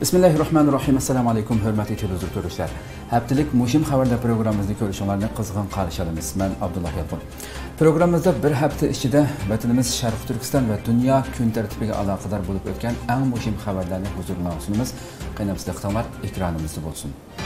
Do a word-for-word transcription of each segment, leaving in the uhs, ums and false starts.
Bismillahirrahmanirrahim. Assalamu alaykum, hurmatli televizor ko'ruvchilar. Haftalik Mushim xabarlar programmamizni ko'rishinglarni qizg'in qarshi olamiz. Men Abdullah Yalqin. Programmamizda bir hafta ichida vatanimiz Sharq Turkiston va dunyo kun tartibiga aloqador bo'lib o'tgan eng muhim xabarlarni huzuringizga sunamiz. Qaynamsiz diqqatlar ekranimizda bo'lsin.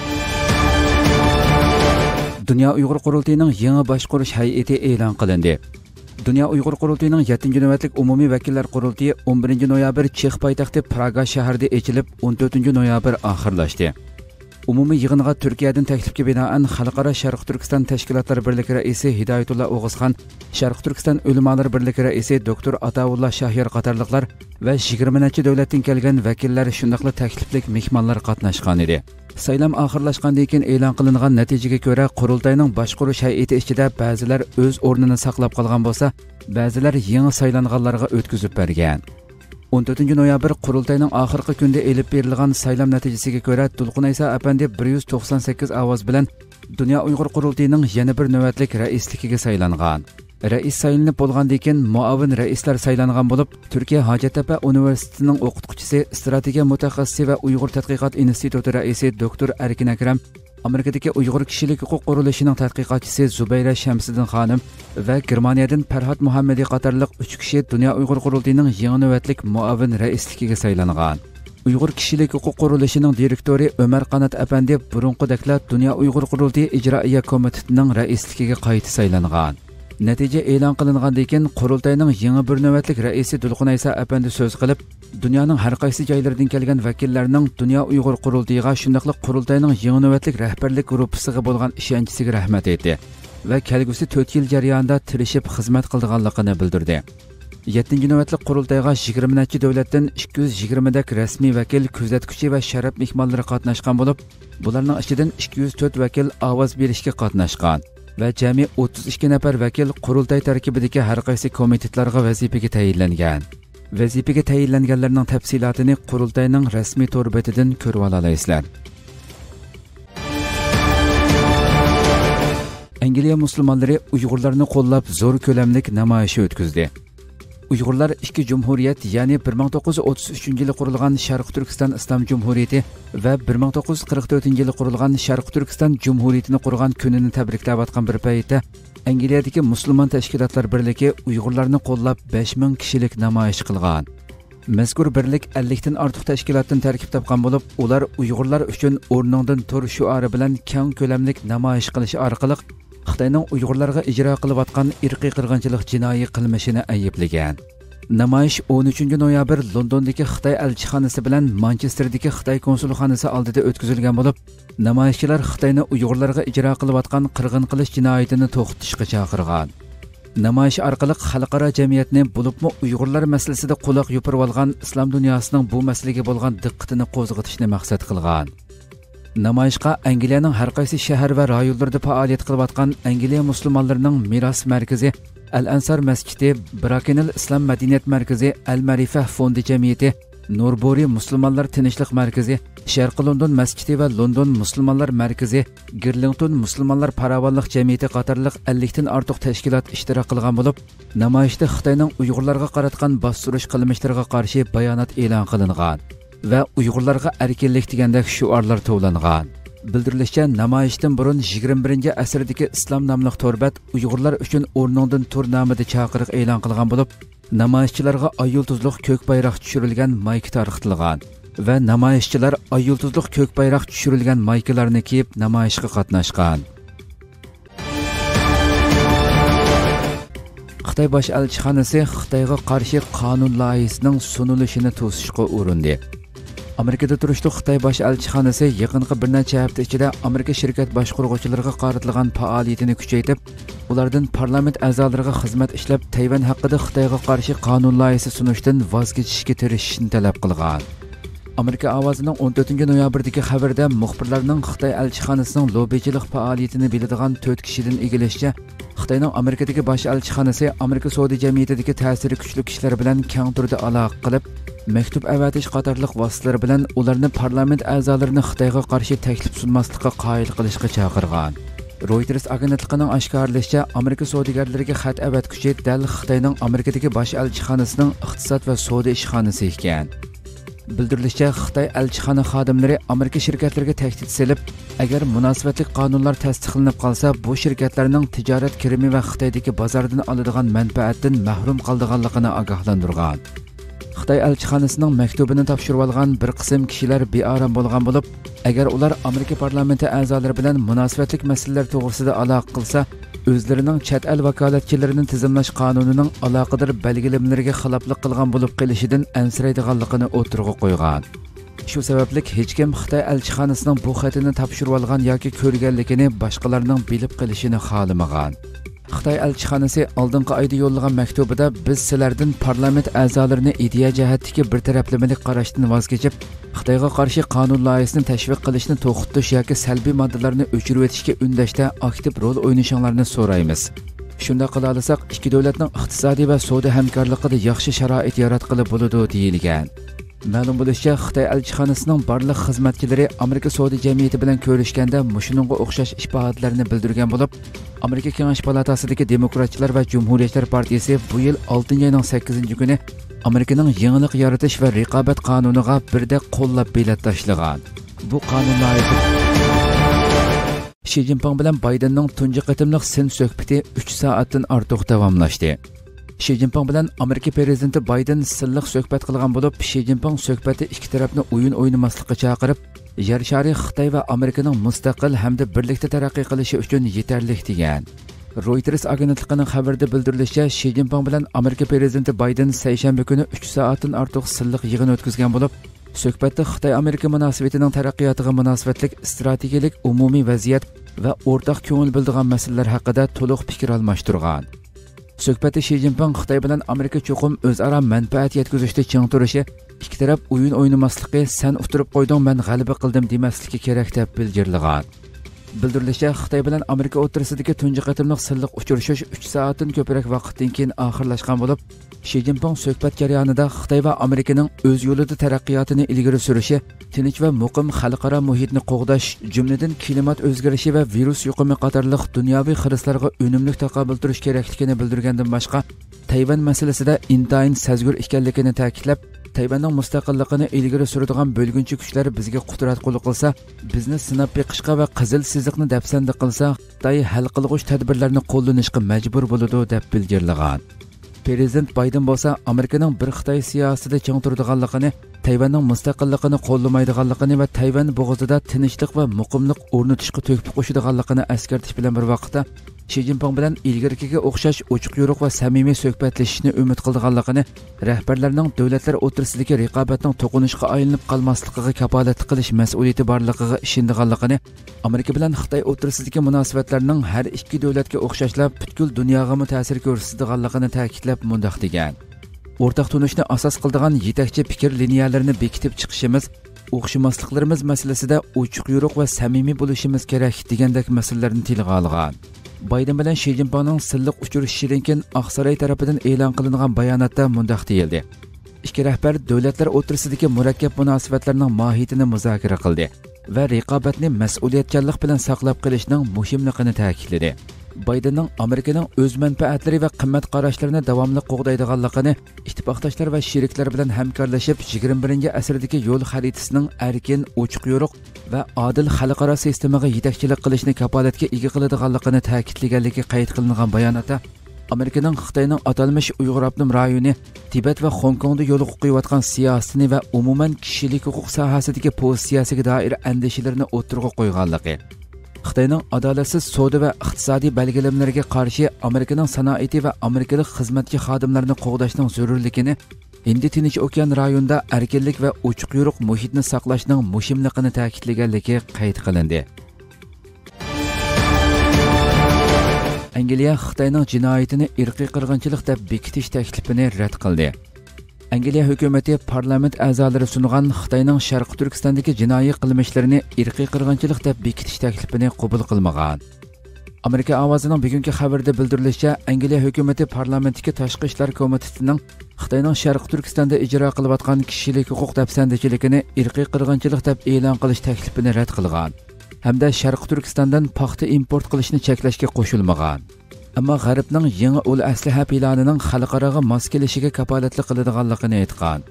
Dünya Uyg'ur qurultiyining yangi boshqarish hay'ati e'lon qilindi. Dünya Uyg'ur qurultiyining yettinchi navbatlik umumiy vakillar qurultiyi o'n birinchi noyabr Chex poytaxti Praga shahrida ochilib, o'n to'rtinchi noyabr oxirlashdi. Umumiy yig'inga Turkiyadan taklifga binoan Xalqaro Sharq Turkiston tashkilotlari birligi raisi Hidoyatullo O'g'izxon, Sharq Turkiston ulamolar birligi raisi doktor Ataullah Shahyar qatorliqlar va yigirma necha davlatdan kelgan vakillar shundaqla takliflik mehmonlar qatnashgan edi. Saylam oxirlashgandan keyin e'lon qilingan natijaga ko'ra qurultayning boshqarish hay'ati ichida ba'zilar o'z o'rnini saqlab qolgan bo'lsa, ba'zilar yangi saylanganlarga o'tkazib bergan. o'n to'rtinchi noyabr qurultayning oxirgi kunda elib berilgan saylam natijasiga ko'ra Tulqun Aysa apandi bir yuz to'qson sakkiz ovoz bilan Dünya Uyg'ur qurultiyining yana bir navbatlik raisligiga saylangan. Rais saylanib bo'lgandan keyin muavin raislar saylangan bo'lib, Turkiya Hojattepe universitetining o'qituvchisi, strategiya mutaxassisi va Uyg'ur tadqiqot instituti raisi doktor Erkin Akram, Amerikadagi Uyg'ur kishilik huquq qurilishining tadqiqotchisi Zubayra Shamsiddin xonim va Germaniyadan Farhod Muhammadi qatorliq uch kishi Dünya Uyg'ur qurultiyining yangi navbatlik muavin raisligiga saylangan. Uyg'ur kishilik huquq qurilishining direktori Ömer Qanat apandi burunqidaklar Dünya Uyg'ur qurultiyi ijroiya komitetining raisligiga qayta saylangan. Natija e'lon qilingandan keyin qurultayning yangi bir navbatlik raisi Tulqun Aysa apandi so'z qilib, dunyoning har qaysi joylaridan kelgan vakillarning Dünya Uyg'ur qurultiyiga shundaqli qurultayning yangi navbatlik rahbarlik guruhiga bo'lgan ishonchiga rahmat aytdi va kelgusi to'rt yil jarayonida tirishib xizmat qilganligini bildirdi. yettinchi navbatlik qurultayga yigirma necha davlatdan ikki yuz yigirma dak rasmiy vakil, kuzatuvchi va sharaf mehmonlari qatnashgan bo'lib, bularning ichidan ikki yuz to'rt vakil ovoz berishga qatnashgan va jami o'ttiz ikki nafar vakil qurultay tarkibidagi har qaysi komitetlarga vazifaga tayinlangan. Vazifaga tayinlanganlarning tafsilotini qurultayning rasmiy to'r betidan ko'rib olasizlar. Angliya musulmonlari Uyg'urlarni qo'llab zo'r ko'lamlik namoyish o'tkazdi. Uyg'urlar ikki jumhuriyat, ya'ni bir ming to'qqiz yuz o'ttiz uchinchi yili qurilgan Sharq Turkiston Islom Jumhuriyati va bir ming to'qqiz yuz qirq to'rtinchi yili qurilgan Sharq Turkiston Jumhuriyatini qurgan kunini tabriklayotgan bir paytda Angliyadagi musulmon tashkilotlar birligi Uyg'urlarni qo'llab besh ming kishilik namoyish qilgan. Mazkur birlik ellik dan ortiq tashkilotdan tarkib topgan bo'lib, ular Uyg'urlar uchun o'rningdan tur shiori bilan keng ko'lamlik namoyish qilish orqali Xitoyning Uyg'urlarga ijro qilayotgan irqiy qirg'inchilik jinoiy qilmishini ayblagan. Namoyish o'n uchinchi noyabr Londondagi Xitoy elchixonasi bilan Manchesterdagi Xitoy konsulxonasi oldida o'tkazilgan bo'lib, namoyishchilar Xitoyni Uyg'urlarga ijro qilayotgan qirg'in qilish jinoyatini to'xtatishga chaqirgan. Namoyish orqali xalqaro jamiyatni bo'libmi Uyg'urlar masalasida quloq yupirib olgan islom dunyosining bu masalaga bo'lgan diqqatini qo'zg'atishni maqsad qilgan. Namoyishga Angliyaning har qaysi shahar va rayonlarida faoliyat qilayotgan Angliya musulmonlarining Miros markazi, Al-Ansar masjidi, Brakenil Islom madaniyat markazi, Al-Marifa fondi jamiyati, Nurburi musulmonlar tinchlik markazi, Sharq London masjidi va London musulmonlar markazi, Girlington musulmonlar farovonlik jamiyati qatorliq ellik dan ortiq tashkilot ishtirok qilgan bo'lib, namoyishda Xitoyning Uyg'urlarga qaratgan bostirish qilmishlariga qarshi bayonot e'lon qilingan va Uyg'urlarga erkinlik degandek shiorlar to'langan. Bildirilishicha, namoyishdan burun yigirma birinchi asrdagi islom nomli to'rbat Uyg'urlar uchun o'rningdan tur nomida chaqiriq e'lon qilgan bo'lib, namoyishchilarga ay yulduzliq ko'k bayroq tushirilgan mayka tarqatilgan va namoyishchilar ay yulduzliq ko'k bayroq tushirilgan maykalarni kiyib namoyishga qatnashgan. Xitoy bosh elchixonasi Xitoyga qarshi qonun loyihasining sunilishini to'sishga urindi. Amerikada turishli Xitoy bosh elchixonasi yaqinqi bir necha hafta ichida Amerika shirkat boshqaruvchilariga qaratilgan faoliyatini kuchaytirib, ulardan parlament a'zolariga xizmat ishlab Tayvan haqida Xitoyga qarshi qonun loyihasi sunishdan voz kechishga tirishishni talab qilgan. Amerika ovozining o'n to'rtinchi noyabrdagi xabarda muxbirlarning Xitoy elchixonasining lobbichilik faoliyatini biladigan to'rt kishidan egilishicha, Xitoyning Amerikadagi bosh elchixonasi Amerika savdo jamiyatidagi ta'siri kuchli kishilar bilan keng turda aloqa qilib, maktub avatish qatorliq vositalar bilan ularni parlament a'zolarini Xitoyga qarshi taklif sunmaslikka qoyil qilishga chaqirgan. Reuters agentligining oshkorlashicha, Amerika savdogarlariga xat avatguchi dal Xitoyning Amerikadagi bosh elchixonasining iqtisod va savdo ishxonasi ekan. Bildirilishicha, Xitoy elchixona xodimlari Amerika shirkatlariga tahdid selib, agar munosabatli qonunlar tasdiqlanib qolsa, bu shirkatlarning tijorat kirimi va Xitoydagi bozordan oladigan manfaatdan mahrum qoldiganligini ogohlantirgan. Xitoy elchixonasining maktubini topshirib olgan bir qism kishilar bearam bo'lgan bo'lib, agar ular Amerika parlamenti a'zolari bilan munosabatli masalalar to'g'risida aloqa qilsa, o'zlarining chet el vakolatchilarini tizimlash qonunining aloqador belgilamalariga xiloflik qilgan bo'lib qilishidan ansiraydiganligini o'tirg'a qo'ygan. Shu sababli hech kim Xitoy elchixonasining bu xatini topshirib olgan yoki ko'rganligini boshqalarning bilib qilishini xohlamagan. Xitoy elchixonasi oldingi oyda yo'llagan maktubida biz sizlardan parlament a'zolarini ideya jihatdagi bir taraflamalik qarashdan voz kechib, Xitoyga qarshi qonun loyihasini tashviq qilishni to'xtatish yoki salbiy moddalarni o'chirib o'tishga undashda aktiv rol o'ynashinglarni so'raymiz. Shunda qila olsak, ikki davlatning iqtisodiy va savdo hamkorligida yaxshi sharoit yaratqili bo'ladi deyilgan. Ma'lum bo'lishicha, Xitoy elchixonasining barliq xizmatchilari Amerika savdo jamiyati bilan ko'rishganda mushuningga o'xshash isbootlarni bildirgan bo'lib, Amerika Kengash palatasidagi Demokratchilar va Jumhuriyatchilar partiyasi bu yil oltinchi oyning sakkizinchi kuni Amerikaning yangilik yaratish va raqobat qonuniga birda qo'llab belat tashlagan. Bu qonun loyihasi Xi Jinping bilan Baydenning tunji qatimliq sin suhbati uch soatdan ortiq davomlashdi. Xi Jinping bilan Amerika prezidenti Bayden silliq suhbat qilgan bo'lib, Xi Jinping suhbati ikki tarafni o'yin o'ynamaslikka chaqirib, yer shari Xitoy va Amerikaning mustaqil hamda birlikda taraqqiy qilishi uchun yetarli degan. Reuters agentligining xabarida bildirilishicha, Xi Jinping bilan Amerika prezidenti Bayden seshanba kuni uch soatdan ortiq silliq yig'in o'tkazgan bo'lib, suhbatda Xitoy-Amerika munosabatining taraqqiyotiga munosabatlik strategik umumiy vaziyat va o'rtaq ko'ngil bildigan masalalar haqida to'liq fikr almashtirgan. Suhbatda Xi Jinping Xitoy bilan Amerika cho'qim o'zaro manfaat yetkazishda ching turishi, ikki taraf o'yin o'ynamasligi, sen utirib qo'yding, men g'alaba qildim demasligi kerak deb bildirilgan. Bildirilishicha, Xitoy bilan Amerika o'rtasidagi tunji qatimliq silliq uchrashuv uch soatdan ko'proq vaqtdan keyin oxirlashgan bo'lib, Xi Jinping suhbat jarayonida Xitoy va Amerikaning o'z yo'lida taraqqiyotini ilgari surishi, tinch va muqim xalqaro muhitni qo'g'dash, jumladan klimat o'zgarishi va virus yuqumi qatorliq dunyoviy xirrislarga unumli taqobil turish kerakligini bildirgandan boshqa, Tayvan masalasida intayin sazgur ekanligini ta'kidlab, Tayvanning mustaqilligini ilgari suradigan bo'lgunchi kuchlar bizga qudrat qo'li qilsa, bizni sinab beqishga va qizil siziqni dafsanda qilsa, Xitoy hal qilg'uch tadbirlarni qo'llanishga majbur bo'ladi deb bildirilgan. Prezident Bayden bo'lsa, Amerikaning bir Xitoy siyosatida ching turadiganligini, Tayvanning mustaqilligini qo'llamaydiganligini va Tayvan bo'g'izida tinchlik va muqimlik o'rnatishga to'kib qo'shadiganligini eskartish bilan bir vaqtda Xi Jinping bilan ilgarikiga o'xshash ochiq yo'riq va samimiy suhbatlashishni umid qilganligini, rahbarlarning davlatlar o'rtasidagi raqobatning to'qinishga aylanib qolmasligiga kafolat qilish mas'uliyati borligiga ishonganligini, Amerika bilan Xitoy o'rtasidagi munosabatlarning har ikki davlatga o'xshashlab butkul dunyoga ta'sir ko'rsatadiganligini ta'kidlab mundaq degan. O'rtaq tunishni asos qiladigan yetakchi fikr liniyalarini bekitib chiqishimiz, o'xshamasliklarimiz masalasida ochiq yo'riq va samimiy bo'lishimiz kerak degandek masalalarni tilga olgan. Bayden bilan Xi Jinpingning silliq uchrashishidan keyin Oqsaroy tarafidan e'lon qilingan bayonotda mundaq deyildi. Ikki rahbar davlatlar o'rtasidagi murakkab munosabatlarning mohiyatini muzokara qildi va raqobatni mas'uliyatchanlik bilan saqlab qolishning muhimligini ta'kidladi. Baydenning Amerikaning o'z manfaatlari va qimmat qarashlarini davomli qo'g'daydiganligini, ittifoqdoshlar va sheriklar bilan hamkorlashib yigirma birinchi asrdagi yo'l xaritasining erkin, ochiq yo'riq va odil xalqaro sistemaga yetakchilik qilishni kafolatga ega qiladiganligini ta'kidlaganligi qayd qilingan bayonotda, Amerikaning Xitoyning atalmish Uyg'ur avtonom rayoni, Tibet va Hong Kongda yo'l qo'yayotgan siyosatini va umuman kishilik huquq sohasidagi pozitsiyasiga doir andishalarini o'tirg'a qo'yganligi, Xitoyning adolatsiz savdo va iqtisodiy belgilamalariga qarshi Amerikaning sanoati va amerikalik xizmatchi xodimlarini qo'g'dashning zarurligini, Hind Tinch okean rayonida erkinlik va ochiq yo'riq muhitni saqlashning muhimligini ta'kidlaganligi qayd qilindi. Angliya Xitoyning jinoyatini irqiy qirg'inchilik deb bekitish taklifini rad qildi. Angliya hukumati parlament a'zolari sungan Xitoyning Sharqi Turkistondagi jinoiy qilmishlarini irqiy qirg'inchilik deb bekitish taklifini qabul qilmagan. Amerika ovozining bugungi xabarida bildirilishicha, Angliya hukumati parlamentdagi tashqi ishlar komitetining Xitoyning Sharqi Turkistonda ijro qilayotgan kishilik huquq dafsandichiligini irqiy qirg'inchilik deb e'lon qilish taklifini rad qilgan. Hamda Sharqi Turkistondan paxta import qilishni cheklashga qo'shilmagan. Ammo G'arbning yangi ul aslaha planining xalqaroga mos kelishiga kafolatli qiladiganligini aytgan.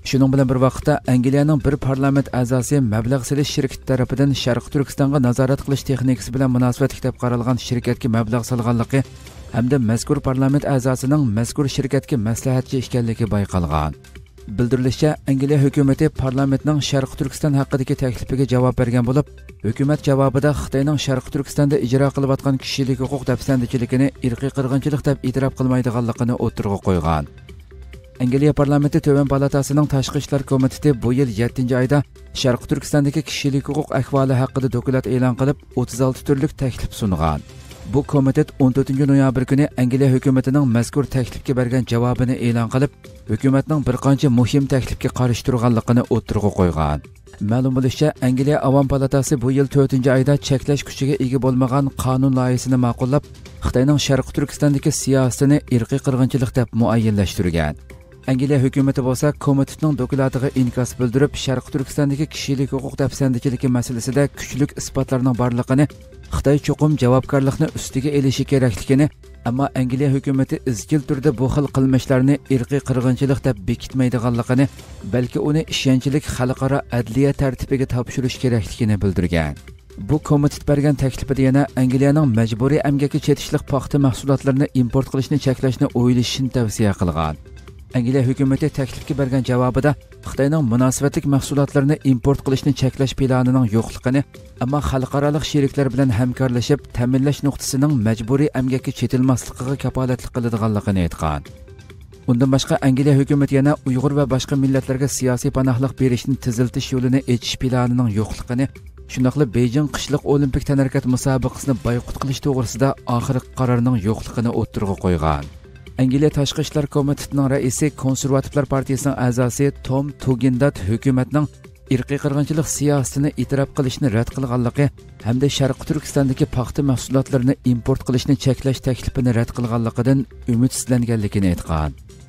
Shuning bilan bir vaqtda Angliyaning bir parlament a'zosi mablag' silish shirkati tarafidan Sharq Turkistonga nazorat qilish texnikasi bilan munosabatli deb qaralgan shirkatga mablag' solganligi hamda mazkur parlament a'zosining mazkur shirkatga maslahatchi ekanligi bayqalgan. Bildirilishicha, Angliya hukumati parlamentning Sharq Turkiston haqidagi taklifiga javob bergan bo'lib, hukumat javobida Xitoyning Sharq Turkistonda ijro qilayotgan kishilik huquq dafsandichiligini irqiy qirg'inchilik deb e'tirof qilmaydiganligini o'tirg'a qo'ygan. Angliya parlamenti Töven palatasining tashqi ishlar komiteti bu yil yettinchi oyda Sharq Turkistondagi kishilik huquq ahvoli haqida dokument e'lon qilib, o'ttiz olti turlik taklif sungan. Bu komitet o'n to'rtinchi noyabr kuni Angliya hukumatining mazkur taklifga bergan javobini e'lon qilib, hukumatning bir qancha muhim taklifga qarshi turganligini o'tirg'a qo'ygan. Ma'lum bo'lishicha, Angliya Avom palatasi bu yil to'rtinchi oyda cheklash kuchiga ega bo'lmagan qonun loyihasini ma'qullab, Xitoyning Sharq Turkistondagi siyosatini irqiy qirg'inchilik deb muayyanlashtirgan. Angliya hukumati bo'lsa, komitetning doklatiga inkos bildirib, Sharq Turkistondagi kishilik huquq dafsandichiligi masalasida kuchlik isbotlarning borligini, Xitoy cho'qim javobgarlikni ustiga elishi kerakligini, ammo Angliya hukumati izchil turda bu xil qilmishlarni irqiy qirg'inchilik deb bekitmaydiganligini, balki uni ishonchlik xalqaro adliya tartibiga topshirish kerakligini bildirgan. Bu komitet bergan taklifida yana Angliyaning majburiy emgakka chetishlik paxta mahsulotlarini import qilishni cheklashni o'ylashini tavsiya qilgan. Angliya hukumati taklifga bergan javobida Xitoyning munosabatlik mahsulotlarini import qilishni cheklash planining yo'qligini, ammo xalqaro sheriklar bilan hamkorlashib, ta'minlash nuqtasining majburiy emgakka chetilmasligiga kafolatlik qiladiganligini aytgan. Undan boshqa Angliya hukumati yana Uyg'ur va boshqa millatlarga siyosiy panohlik berishni tiziltish yo'lini echish planining yo'qligini, shundaqla Beijing qishliq olimpik tanarakat musobaqasini boykot qilish to'g'risida oxirgi qarorning yo'qligini o'tirg'a qo'ygan. Angliya Tashqi ishlar komitetining raisi Konservativlar partiyasining a'zosi Tom Tugendhat hukumatning irqiy qirg'inchilik siyosatini e'tirof qilishni rad qilganligi hamda Sharq Turkistondagi paxta mahsulotlarini import qilishni cheklash taklifini rad qilganligidan umidsizlanganligini aytgan.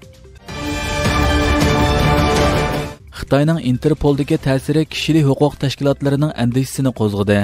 Xitoyning Interpoldagi ta'siri kishilik huquq tashkilotlarining andishisini qo'zg'adi.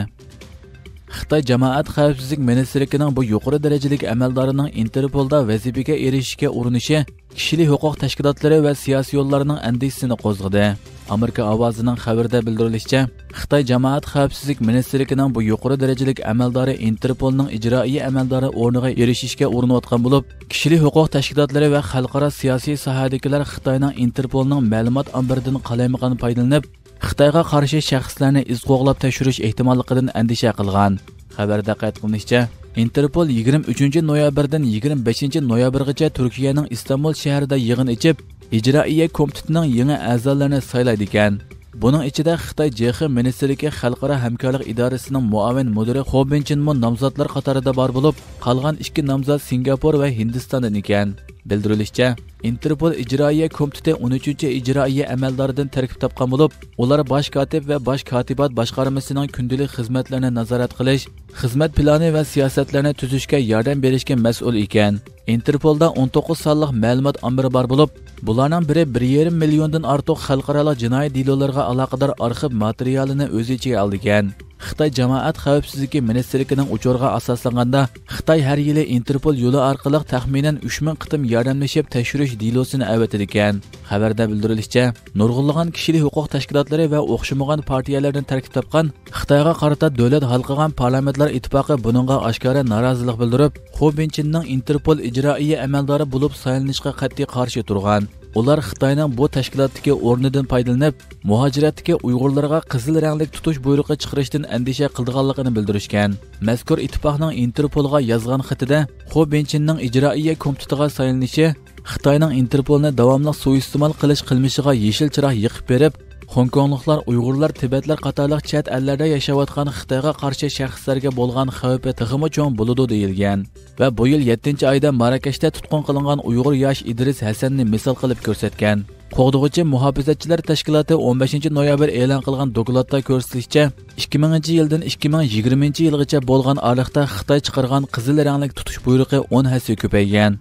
Xitoy jamoat xavfsizlik ministrligining bu yuqori darajalik amaldorining Interpolda vazifaga erishishga urinishi kishilik huquq tashkilotlari va siyosiy yo'llarning andishisini qo'zg'adi. Amerika ovozining xabarida bildirilishicha, Xitoy jamoat xavfsizlik ministrligining bu yuqori darajalik amaldori Interpolning ijroiy amaldori o'rniga erishishga urinayotgan bo'lib, kishilik huquq tashkilotlari va xalqaro siyosiy sohadagilar Xitoyning Interpolning ma'lumot ombiridan qalaymaqan foydalanib, Xitoyga qarshi shaxslarni iz qo'g'lab tekshirish ehtimolligidan andisha qilgan. Xabarda qayd qilinishicha, Interpol yigirma uchinchi noyabrdan yigirma beshinchi noyabrgacha Turkiyaning Istanbul shahrida yig'in ichib, ijroiya komitetining yangi a'zolarini saylaydi ekan. Buning ichida Xitoy J X ministrligi xalqaro hamkorlik idorasining muavin mudiri Ho Binchinmo nomzodlar qatorida bor bo'lib, qolgan ikki nomzod Singapur va Hindistondan ekan. Bildirilishicha, Interpol ijroiya komiteti o'n uchinchi ijroiya amaldoridan tarkib topgan bo'lib, ular bosh kotib va bosh kotibat boshqarmasining kundalik xizmatlarini nazorat qilish, xizmat plani va siyosatlarni tuzishga yordam berishga mas'ul ekan. Interpolda o'n to'qqiz sonliq ma'lumot ombiri bor bo'lib, bularning biri bir yarim milliondan ortiq xalqaro jinoiy delolarga aloqador arxiv materialini o'z ichiga oldi ekan. Xitoy jamoat xavfsizligi ministrligining uchurga asoslanganda, Xitoy har yili Interpol yo'li orqali taxminan uch ming qitim yordamlashib tekshirish delosini avatadi ekan. Xabarda bildirilishicha, nurg'unlagan kishilik huquq tashkilotlari va o'xshamagan partiyalardan tarkib topgan Xitoyga qarata davlat halqagan parlamentlar ittifoqi buningga oshkora norozilik bildirib, Ho Binchinning Interpol ijroiy amaldori bo'lib saylanishga qat'iy qarshi turgan. Ular Xitoyning bu tashkilotdagi o'rnidan foydalanib, muhojiratdagi Uyg'urlarga qizil ranglik tutish buyrug'i chiqarishdan andisha qilganligini bildirishgan. Mazkur ittifoqning Interpolga yozgan xatida Ho Binchinning ijroiy komitetiga saylanishi Xitoyning Interpolni davomli suiiste'mol qilish qilmishiga yeshil chiroq yiqib berib, Hong Kongliklar, Uyg'urlar, Tibetlar qatorliq chet ellarda yashayotgan Xitoyga qarshi shaxslarga bo'lgan xavfi tiximi cho'ng bo'ladi deyilgan. Va bu yil yettinchi oyda Marokashda tutqun qilingan Uyg'ur yosh Idris Hasanni misol qilib ko'rsatgan. Qo'g'dug'uchi muhofizatchilar tashkiloti o'n beshinchi noyabr e'lon qilgan dokladda ko'rsatilishicha, ikki minginchi yildan ikki ming yigirmanchi yilgacha bo'lgan oraliqda Xitoy chiqargan qizil ranglik tutish buyrug'i o'n hassa ko'paygan.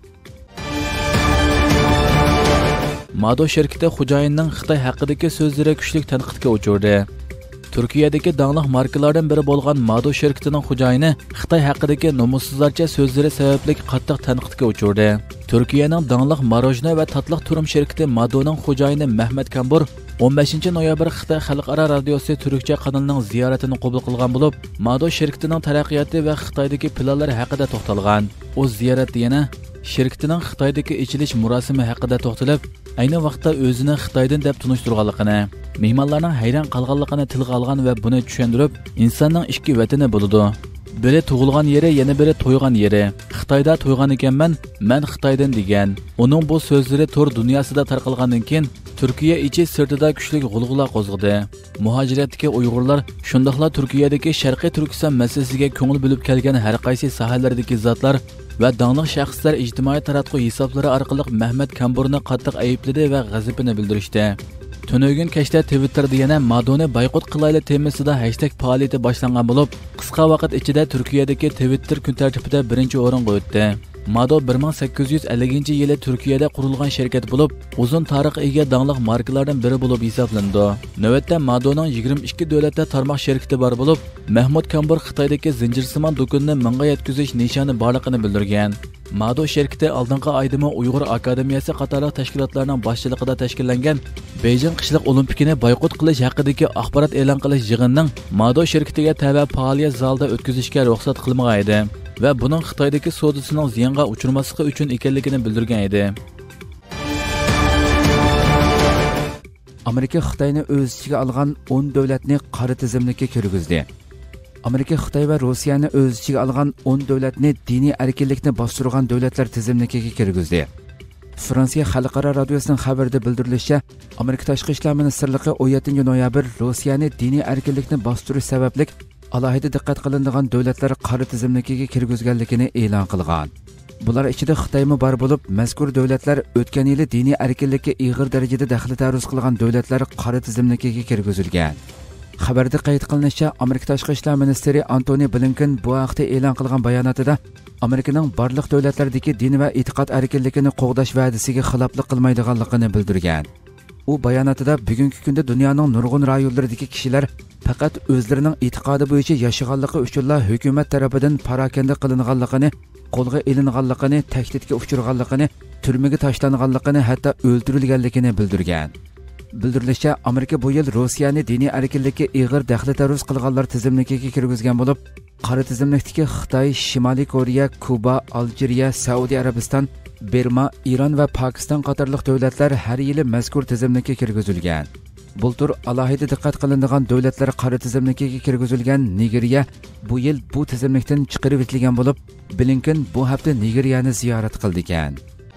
Mado shirkati xo'jayinining Xitoy haqidagi so'zlari kuchli tanqidga uchirdi. Turkiyadagi danglik markalardan biri bo'lgan Mado şirketining xo'jayini Xitoy haqidagi nomussizlarcha so'zlari sababli qattiq tanqidga uchirdi. Turkiyaning danglik marojna va tatliq turum şirketi Madoning xo'jayini Mehmet Kambur o'n beshinchi noyabr Xitoy xalqaro radiosi turkcha kanalining ziyoratini qabul qilgan bo'lib, Mado şirketining taraqqiyoti va Xitoydagi planlari haqida to'xtalgan. O ziyoratda yana şirketining Xitoydagi ichilish murosimi haqida to'xtalib, ayni vaqtda o'zini Xitoydan deb tunishtirganligini, mehmonlarning hayron qolganligini tilga olgan va buni tushuntirib, insonning ikki vatani bo'ladi. Biri tug'ilgan yeri, yana biri to'ygan yeri. Xitoyda to'ygan ekanman, men Xitoydan degan. Uning bu so'zlari tor dunyosida tarqalgandan keyin Turkiya ichi sirtida kuchli g'ulg'ula qo'zg'adi. Muhojiratdagi Uyg'urlar, shundaqla Turkiyadagi Sharqiy Turkiston masalasiga ko'ngil bo'lib kelgan har qaysi sohalardagi zotlar va danglik shaxslar ijtimoiy taratqu hisoblari orqali Mehmet Kamburni qattiq aybladi va g'azabini bildirishdi. Tunuygun kechda Twitterda yana Madoni boykot qilayli temasida hashtag faoliyati boshlangan bo'lib, qisqa vaqt ichida Turkiyadagi Twitter kun tartibida birinchi o'ringa o'tdi. Mado bir ming sakkiz yuz ellinchi yili Turkiyada qurilgan shirkat bo'lib, uzun tarixga ega danglik markalardan biri bo'lib hisoblandi. Navbatda Madoning yigirma ikki davlatda tarmoq shirkati bor bo'lib, Mehmet Kambur Xitoydagi zinjirsimon do'konini mingga yetkazish nishoni borligini bildirgan. Mado şirketi oldingi oydimi Uyg'ur akademiyasi qatorliq tashkilotlarning boshchiligida tashkillangan Beijing qishliq olimpikini boykot qilish haqidagi axborot e'lon qilish yig'inining Mado shirkatiga tava faoliyat zalida o'tkazishga ruxsat qilmagan edi va buning Xitoydagi savdosining ziyonga uchirmasligi uchun ekanligini bildirgan edi. Amerika Xitoyni o'z ichiga olgan o'n davlatni qora tizimlikka kirgizdi. Amerika Xitoy va Rossiyani o'z ichiga olgan o'n davlatni diniy erkinlikni bostirgan davlatlar tizimligiga kirgizdi. Fransiya xalqaro radiosining xabarida bildirilishicha, Amerika tashqi ishlar ministrligi o'n yettinchi noyabr Rossiyani diniy erkinlikni bostirish sababli alohida diqqat qilinadigan davlatlar qora tizimligiga kirgizganligini e'lon qilgan. Bular ichida Xitoymi bor bo'lib, mazkur davlatlar o'tgan yili diniy erkinlikka ig'ir darajada daxl taruz qilgan davlatlar qora tizimligiga kirgizilgan. Xabarda qayd qilinishicha, Amerika tashqi ishlar ministri Antony Blinken bu haqda e'lon qilgan bayonotida Amerikaning barliq davlatlardagi din va e'tiqod erkinligini qo'g'dash va'dasiga xiloflik qilmaydiganligini bildirgan. U bayonotida bugungi kunda dunyoning nurg'un rayonlaridagi kishilar faqat o'zlarining e'tiqodi bo'yicha yashaganligi uchun hukumat tomonidan parokanda qilinganligini, qo'lga ilinganligini, tahdidga uchirganligini, turmaga tashlanganligini, hatto o'ldirilganligini bildirgan. Bildirilishicha, Amerika bu yil Rossiyani diniy erkinlikka ig'ir daxl taruz qilganlar tizimligiga kirgizgan bo'lib, qora tizimlikdagi Xitoy, Shimoliy Koreya, Kuba, Aljeriya, Saudiya Arabiston, Burma, Iron va Pokiston qatorliq davlatlar har yili mazkur tizimlikka kirgizilgan. Bultur alohida diqqat qilinadigan davlatlar qora tizimligiga kirgizilgan Nigeriya bu yil bu tizimlikdan chiqarib etilgan bo'lib, Blinken bu hafta Nigeriyani ziyorat qildi ekan.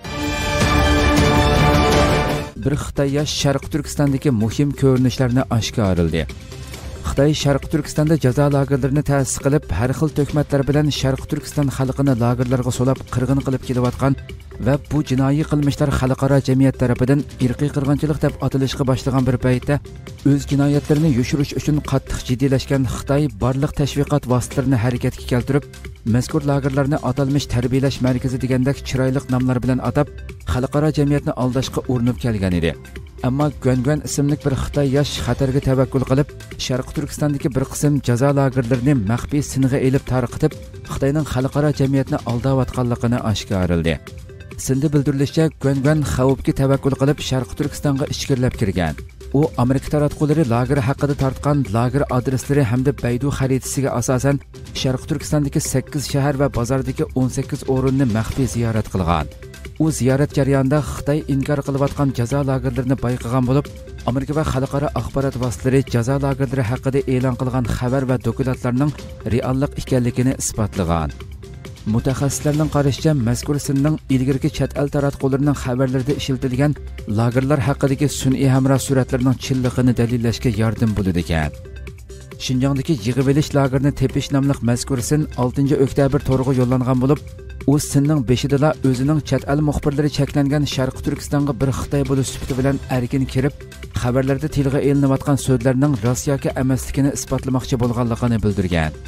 Bir Xitoy Sharq Turkistondagi muhim ko'rinishlarni oshkorladi. Xitoy Sharq Turkistonda jazo lagerlarini ta'sis qilib, har xil to'kmatlar bilan Sharq Turkiston xalqini lagerlarga solab qirg'in qilib kelayotgan va bu jinoiy qilmishlar xalqaro jamiyat tomonidan irqiy qirg'inchilik deb atalishga boshlagan bir paytda o'z jinoyatlarini yushirish uchun qattiq jiddiylashgan Xitoy barliq tashviqot vositalarini harakatga keltirib, mazkur lagerlarni atalmish tarbiyalash markazi degandek chiroyli nomlar bilan atab, xalqaro jamiyatni aldashga urinib kelgan edi. Ammo Guangguan ismli bir Xitoy yosh xatarga tavakkul qilib, Sharq Turkistondagi bir qism jazo lagerlarini maxfiy singa elib tarqitib, Xitoyning xalqaro jamiyatni aldayotganligini oshkorladi. Sinda bildirilishicha, Guangguan xavfga tavakkul qilib Sharq Turkistonga ichkirlab kirgan. U Amerika taratqullari lager haqida tortgan lager adreslari hamda Baidu xaritasiga asosan Sharq Turkistondagi sakkiz shahar va bozordagi o'n sakkiz o'rinni maxfiy ziyorat qilgan. U ziyorat jarayonida Xitoy inkor qilayotgan jazo lagerlarini bayqagan bo'lib, Amerika va xalqaro axborot vositalari jazo lagerlari haqida e'lon qilgan xabar va dokumentlarning reallik ekanligini isbotlagan. Mutaxassislarning qarashicha, mazkur sinning ilgirki chet el taratqullarining xabarlarida ishlatilgan lagerlar haqidagi sun'iy hamroh suratlarining chinligini dalillashga yordam bo'ladi ekan. Xinjiangdagi yig'ib-elish lagerini tepish nomli mazkur sin oltinchi oktyabr to'g'riga yo'llangan bo'lib, u sinning beshida o'zining chet el muxbirlari cheklangan Sharq Turkistonga bir Xitoy bo'lish sifati bilan erkin kirib, xabarlarda tilga elinayotgan so'zlarning rost yoki emasligini isbotlamoqchi bo'lganligini bildirgan.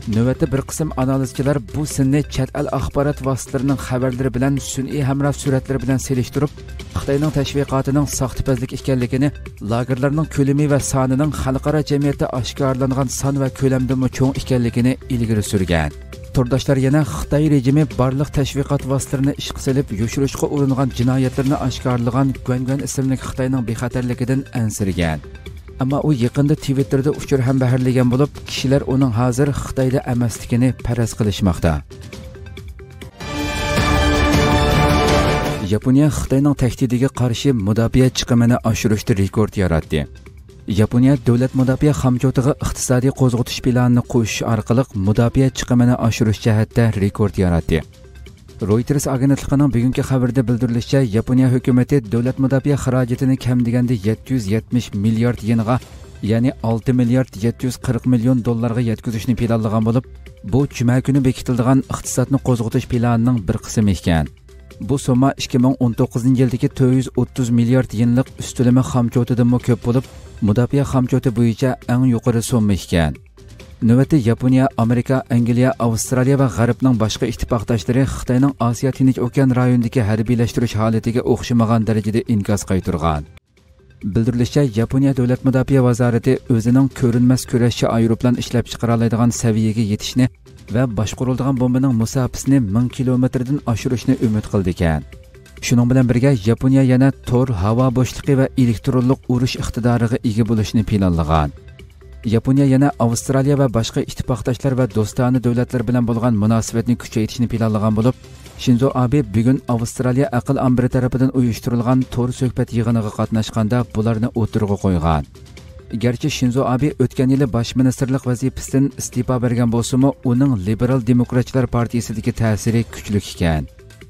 Növbətdə bir qism analizchilar bu sinni chet el axborot vositalarining xabarlari bilan sun'iy hamroh suratları bilan selishtirib, Xitoyning tashviqotining soxtapazlik ekanligini, lagerlarning ko'lami va sonining xalqaro jamiyatda oshkorlangan son va ko'lamda cho'ng ekanligini ilgari surgan. Turdoshlar yana Xitoy rejimi barliq tashviqot vositalarini ishga solib, yoshirishga uringan jinoyatlarni oshkorlagan Guanguan ismli Xitoyning bexatarligidan ansirgan. Ammo u yaqinda Twitterda uchur ham baharlagan bo'lib, kishilar uning hozir Xitoyda emasligini faraz qilishmoqda. Yaponiya Xitoyning tahdidiga qarshi mudofaa chiqimini oshirishda rekord yaratdi. Yaponiya davlat mudofaa xamchotiga iqtisodiy qo'zg'atish planini qo'shish orqali mudofaa chiqimini oshirish jihatda rekord yaratdi. Reuters agentligining bugungi xabarida bildirilishicha, Yaponiya hukumatı davlat mudofaa xarajatini kam deganda yetti yuz yetmish milliard yenga, ya'ni olti milliard yetti yuz qirq million dollarga yetkazishni planlagan bo'lib, bu juma kuni bekitilgan iqtisodni qo'zg'atish planining bir qismi ekan. Bu summa ikki ming o'n to'qqizinchi yildagi to'rt yuz o'ttiz milliard yenlik ustilama xamchotidan ko'p bo'lib, mudofaa xamchoti bo'yicha eng yuqori summa ekan. Navbatda Yaponiya, Amerika, Angliya, Avstraliya va G'arbning boshqa ittifoqdoshlari Xitoyning Osiyo Tinch okean rayonidagi harbiylashtirish holatiga o'xshamagan darajada inkos qaytargan. Bildirilishicha, Yaponiya davlat mudofaa vazirati o'zining ko'rinmas kurashchi aeroplan ishlab chiqara oladigan saviyaga yetishni va boshqariladigan bombaning musofasini ming kilometrdan oshirishni umid qildi ekan. Shuning bilan birga Yaponiya yana tor havo bo'shlig'i va elektronlik urush iqtidoriga ega bo'lishni planlagan. Yaponiya yana Avstraliya va boshqa ittifoqdoshlar va do'stona davlatlar bilan bo'lgan munosabatni kuchaytirishni planlagan bo'lib, Shinzo Abe bugun Avstraliya aql ambiri tarafidan uyushtirilgan tor suhbat yig'iniga qatnashganda bularni o'tirg'a qo'ygan. Gerçi Shinzo Abe o'tgan yili bosh ministerlik vazifasidan iste'fo bergan bo'lsa-mu, uning Liberal Demokratlar partiyasidagi ta'siri kuchli ekan.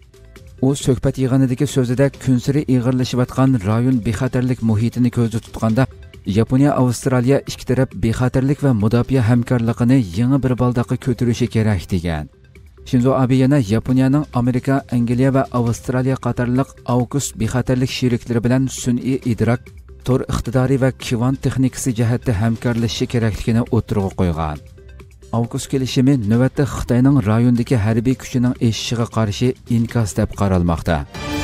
U suhbat yig'inidagi so'zida kunsiri ig'irlashayotgan rayon bexatarlik muhitini ko'zda tutganda, Yaponiya Avstraliya ikki taraf bexatarlik va mudofaa hamkorligini yangi bir baldaqa ko'tarishi kerak degan. Shinzo Abe yana Yaponiyaning Amerika, Angliya va Avstraliya qatorliq AUKUS bexatarlik sheriklari bilan sun'iy idrok, tor iqtidori va kvant texnikasi jihatda hamkorlashishi kerakligini o'tirg'a qo'ygan. AUKUS kelishimi navbatda Xitoyning rayondagi harbiy kuchining eshishiga qarshi inkos deb qaralmoqda.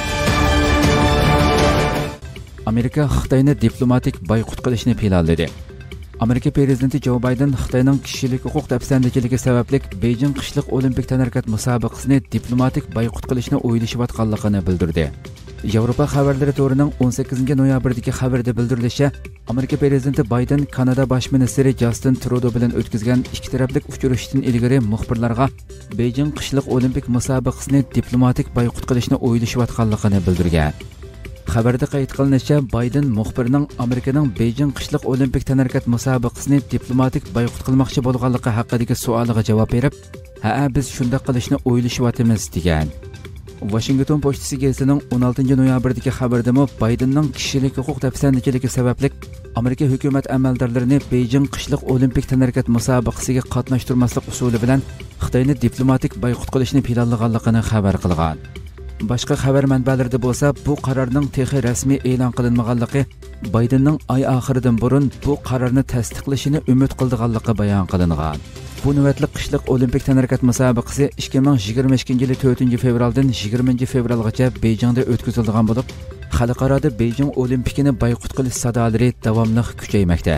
Amerika Xitoyni diplomatik boykot qilishni planladi. Amerika prezidenti Joe Biden Xitoyning kishilik huquq dafsandachiligi sababli Beijing qishliq olimpik tadqiqot musobaqasini diplomatik boykot qilishni o'ylashayotganligini bildirdi. Yevropa xabarlari to'rining o'n sakkizinchi noyabrdagi xabarda bildirilishicha, Amerika prezidenti Biden Kanada bosh ministri Justin Trudeau bilan o'tkazgan ikki taraflik uchrashuvdan ilgari muxbirlarga Beijing qishliq olimpik musobaqasini diplomatik boykot qilishni o'ylashayotganligini bildirgan. Xabarda qayd qilinishicha, Biden muxbirning Amerikaning Beijing qishliq olimpik tadqiqot musobaqasini diplomatik boykot qilmoqchi bo'lganligi haqidagi savoliga javob berib, "Ha, biz shunday qilishni o'ylashyapmiz" degan. Washington pochtasi gazetining o'n oltinchi noyabrdagi xabarida Bidenning kishilik huquq dafsandachiligi sababli Amerika hukumat amaldorlarini Beijing qishliq olimpik tadqiqot musobaqasiga qatnashtirmaslik usuli bilan Xitoyni diplomatik boykot qilishni planlaganligini xabar qilgan. Boshqa xabar manbalarida bo'lsa, bu qarorning texi rasmiy e'lon qilinmaganligi, Bidenning oy oxiridan burun bu qarorni tasdiqlashini umid qilganligi bayon qilingan. Bu navbatli qishliq olimpik tadqiqot musobaqasi ikki ming yigirma ikkinchi yil to'rtinchi fevraldan yigirmanchi fevralgacha Beijingda o'tkazilgan bo'lib, xalqaroda Beijing olimpikini boykot qilish sadolari davomli kuchaymoqda.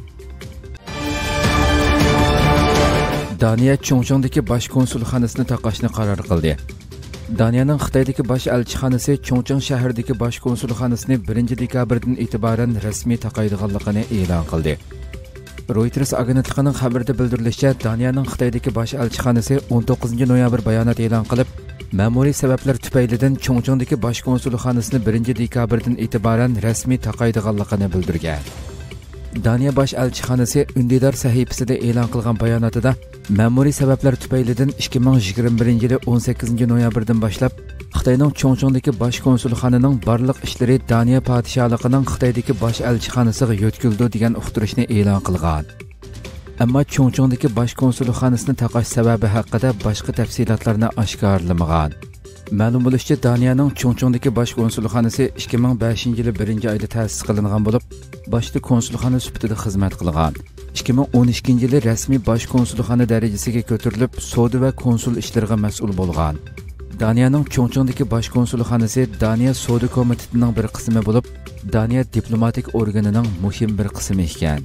Daniya Chongqingdagi bosh konsulxonasini taqashni qaror qildi. Daniyaning Xitoydagi bosh elchixonasi Chongqing shahridagi bosh konsulxonasini birinchi dekabrdan e'tiboran rasmiy taqaydiganligini e'lon qildi. Reuters agentligining xabarida bildirilishicha, Daniyaning Xitoydagi bosh elchixonasi o'n to'qqizinchi noyabr bayonot e'lon qilib, ma'muriy sabablar tufaylidan Chongqingdagi bosh konsulxonasini birinchi dekabrdan e'tiboran rasmiy taqaydiganligini bildirgan. Daniya bosh elchixonasi Undidar sahifasida e'lon qilgan bayonotida ma'muriy sabablar tufaylidan ikki ming yigirma birinchi yil o'n sakkizinchi noyabrdan boshlab Xitoyning Chongqingdagi bosh konsulxonasining barliq ishlari Daniya podshohligining Xitoydagi bosh elchixonasiga yo'tkildi degan uqtirishni e'lon qilgan. Ammo Chongqingdagi bosh konsulxonasini taqash sababi haqida boshqa tafsilotlarni oshkorlamagan. Ma'lum bo'lishicha, Daniyaning Chongqingdagi bosh konsulxonasi ikki ming beshinchi yil birinchi oyda ta'sis qilingan bo'lib, boshda konsulxona sifatida xizmat qilgan. ikki ming o'n ikkinchi yili rasmiy bosh konsulxona darajasiga ko'tarilib, savdo va konsul ishlariga mas'ul bo'lgan. Daniyaning Chongqingdagi bosh konsulxonasi Daniya savdo komitetining bir qismi bo'lib, Daniya diplomatik organining muhim bir qismi ekan.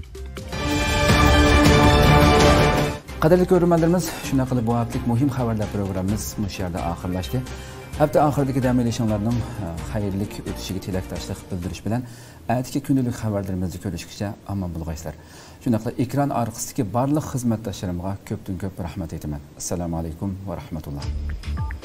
Qadrli ko'ruvchilarimiz, shunday qilib bu haftalik muhim xabarlar programmamiz bu yerda oxirlashdi. Hafta oxiridagi dam olishinglarning xayrli o'tishiga tilakdoshlik bildirish bilan atigi kundalik xabarlarimizni ko'rishgacha omon bo'lg'aysizlar. Shunday qilib ekran orqasidagi barliq xizmatdoshlarimga ko'pdan ko'p rahmat aytaman. Assalomu alaykum va rahmatulloh.